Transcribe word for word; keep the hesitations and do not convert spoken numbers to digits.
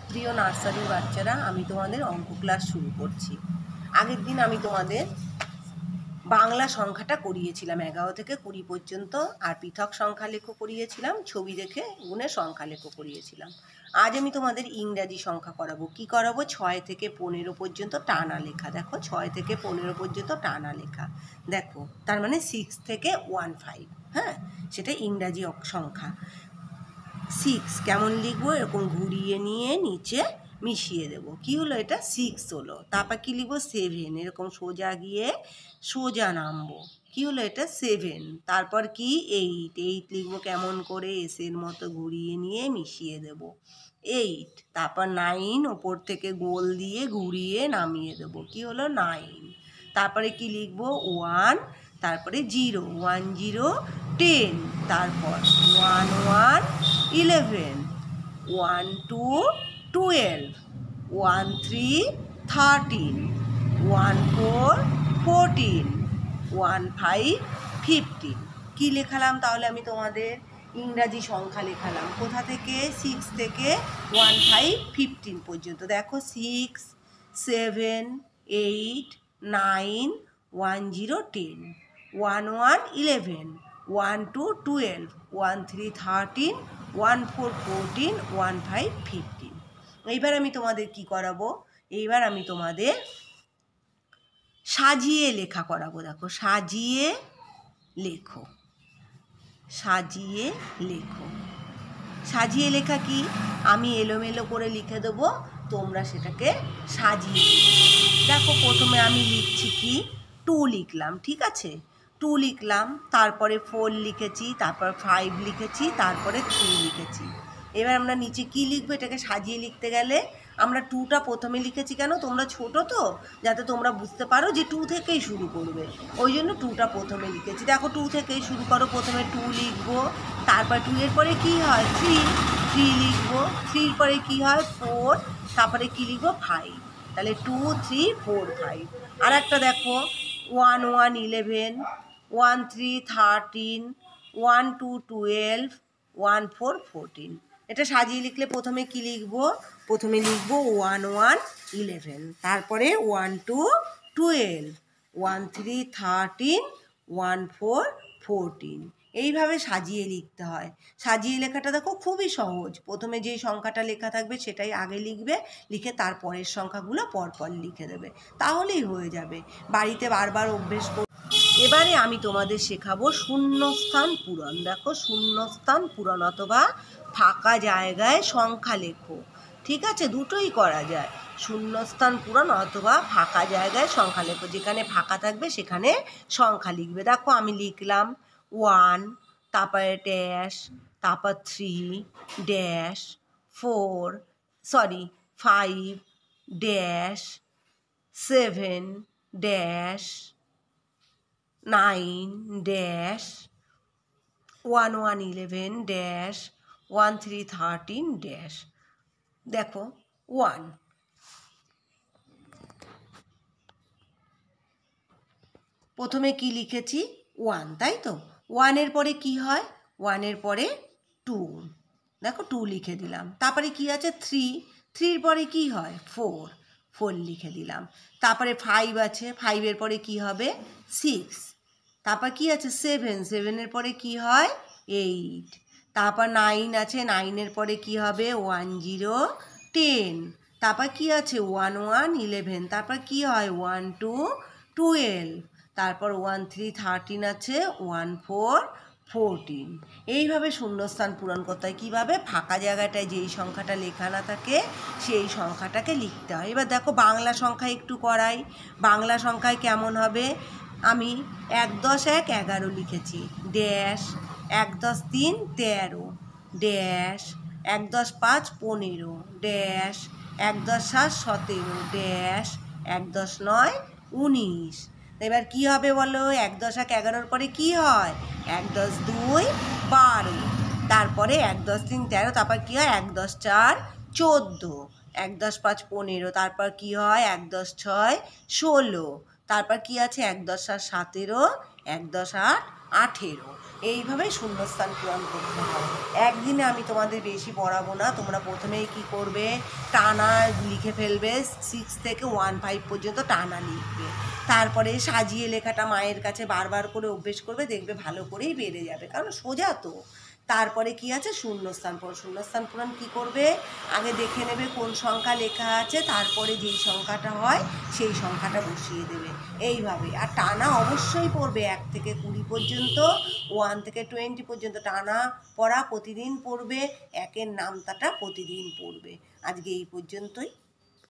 প্রিয় নার্সারির বাচ্চারা, আমি তোমাদের অঙ্ক ক্লাস শুরু করছি। আগের দিন আমি তোমাদের বাংলা সংখ্যাটা করিয়েছিলাম এগারো থেকে কুড়ি পর্যন্ত, আর পৃথক সংখ্যা লেখো করিয়েছিলাম, ছবি দেখে গুণে সংখ্যা লেখো করিয়েছিলাম। আজ আমি তোমাদের ইংরাজি সংখ্যা করাবো। কি করাবো? ছয় থেকে পনেরো পর্যন্ত টানা লেখা। দেখো, ছয় থেকে পনেরো পর্যন্ত টানা লেখা। দেখো, তার মানে সিক্স থেকে ওয়ান ফাইভ। হ্যাঁ, সেটা ইংরাজি সংখ্যা। সিক্স কেমন লিখবো? এরকম ঘুরিয়ে নিয়ে নিচে মিশিয়ে দেব। কি হলো? এটা সিক্স হলো। তারপর কি লিখবো? সেভেন। এরকম সোজা গিয়ে সোজা নামবো। কি হলো? এটা সেভেন। তারপর কি? এইট। এইট লিখবো কেমন করে? এসের মতো ঘুরিয়ে নিয়ে মিশিয়ে দেব। এইট। তারপর নাইন, ওপর থেকে গোল দিয়ে ঘুরিয়ে নামিয়ে দেব। কি হলো? নাইন। তারপরে কি লিখবো? ওয়ান। তারপরে জিরো। One zero ten. তারপর one one eleven. One two twelve. One three thirteen. One four fourteen. One five fifteen. কী লেখালাম তাহলে আমি তোমাদের? ইংরাজি সংখ্যা লেখালাম। কোথা থেকে? সিক্স থেকে ওয়ান ফাইভ ফিফটিন পর্যন্ত। দেখো, six, seven, eight, nine, one zero ten, one one eleven, one two twelve, one three thirteen, one four fourteen, one five fifteen. এইবার আমি তোমাদের কি করাবো? এইবার আমি তোমাদের সাজিয়ে লেখা করাবো। দেখো, সাজিয়ে লেখো। সাজিয়ে লেখো। সাজিয়ে লেখা কি? আমি এলোমেলো করে লিখে দেবো, তোমরা সেটাকে সাজিয়ে লিখবে। দেখো, প্রথমে আমি লিখছি কি? টু লিখলাম, ঠিক আছে? টু লিখলাম, তারপরে ফোর লিখেছি, তারপর ফাইভ লিখেছি, তারপরে থ্রি লিখেছি। এবার আমরা নিচে কি লিখবো? এটাকে সাজিয়ে লিখতে গেলে আমরা টুটা প্রথমে লিখেছি কেন? তোমরা ছোট তো, যাতে তোমরা বুঝতে পারো যে টু থেকেই শুরু করবে, ওই জন্য টুটা প্রথমে লিখেছি। দেখো, টু থেকেই শুরু করো। প্রথমে টু লিখবো, তারপর টু এর পরে কী হয়? থ্রি। থ্রি লিখবো। থ্রির পরে কী হয়? ফোর। তারপরে কী লিখবো? ফাইভ। তাহলে টু থ্রি ফোর ফাইভ। আর একটা দেখো, one one eleven, one three thirteen, one two twelve, one four fourteen. এটা সাজিয়ে লিখলে প্রথমে কি লিখবো? প্রথমে লিখবো ওয়ান ওয়ান ইলেভেন, তারপরে one two twelve, one three thirteen, one four fourteen. এইভাবে সাজিয়ে লিখতে হয়। সাজিয়ে লেখাটা দেখো খুবই সহজ। প্রথমে যেই সংখ্যাটা লেখা থাকবে সেটাই আগে লিখবে, লিখে তার পরের সংখ্যাগুলো পরপর লিখে দেবে, তাহলেই হয়ে যাবে। বাড়িতে বারবার অভ্যেস কর। এবারে আমি তোমাদের শেখাবো শূন্যস্থান পূরণ। দেখো, শূন্যস্থান পূরণ অথবা ফাঁকা জায়গায় সংখ্যা লেখো। ঠিক আছে, দুটোই করা যায়। শূন্যস্থান পূরণ অথবা ফাঁকা জায়গায় সংখ্যা লেখো। যেখানে ফাঁকা থাকবে সেখানে সংখ্যা লিখবে। দেখো, আমি লিখলাম ওয়ান, তারপরে ড্যাশ, তারপর three dash, four sorry five dash, seven dash, nine dash, one one eleven dash, one three thirteen dash. দেখো, ওয়ান। প্রথমে কি লিখেছি? ওয়ান, তাই তো? ওয়ানের পরে কি হয়? ওয়ানের পরে টু। দেখো, টু লিখে দিলাম। তারপরে কি আছে? থ্রি। থ্রির পরে কি হয়? ফোর। ফোর লিখে দিলাম। তারপরে ফাইভ আছে। ফাইভের পরে কি হবে? সিক্স। তারপর কি আছে? সেভেন। সেভেনের পরে কি হয়? এইট। তারপর নাইন আছে। নাইনের পরে কি হবে? One zero ten. তারপর কি আছে? One one eleven. তারপর কি হয়? One two twelve. তারপর ওয়ান থ্রি থার্টিন আছে। One four fourteen. এইভাবে শূন্যস্থান পূরণ করতে হয়। কীভাবে? ফাঁকা জায়গাটায় যেই সংখ্যাটা লেখা না থাকে সেই সংখ্যাটাকে লিখতে হয়। এবার দেখো, বাংলা সংখ্যা একটু করাই। বাংলা সংখ্যায় কেমন হবে? আমি এক দশ এক এগারো লিখেছি, ড্যাশ, এক দশ তিন তেরো, ড্যাশ, এক দশ পাঁচ পনেরো, ড্যাশ, এক দশ সাত সতেরো, ড্যাশ, এক দশ নয় উনিশ। এবার কি হবে বলো? এক দশ এক এগারোর পরে কি হয়? এক দশ দুই বারো, তারপরে এক দশ তিন তেরো, তারপর কি হয়? এক দশ চার চোদ্দো, এক দশ পাঁচ পনেরো, তারপর কি হয়? এক দশ ছয় ষোলো, তারপর কি আছে? এক দশ সাত সতেরো, এক দশ আট আঠেরো। এইভাবেই শূন্যস্থান পূরণ করতে হয়। একদিনে আমি তোমাদের বেশি পড়াবো না। তোমরা প্রথমেই কি করবে, টানা লিখে ফেলবে, সিক্স থেকে ওয়ান ফাইভ পর্যন্ত টানা লিখবে। তারপরে সাজিয়ে লেখাটা মায়ের কাছে বারবার করে অভ্যেস করবে, দেখবে ভালো করেই বেড়ে যাবে, কারণ সোজা তো। তারপরে কি আছে, শূন্যস্থান পূরণ। শূন্যস্থান পূরণ কী করবে, আগে দেখে নেবে কোন সংখ্যা লেখা আছে, তারপরে যেই সংখ্যাটা হয় সেই সংখ্যাটা বসিয়ে দেবে, এইভাবে। আর টানা অবশ্যই পড়বে, এক থেকে কুড়ি পর্যন্ত, ওয়ান থেকে টোয়েন্টি পর্যন্ত টানা পড়া প্রতিদিন পড়বে, একের নামতাটা প্রতিদিন পড়বে। আজকে এই পর্যন্তই।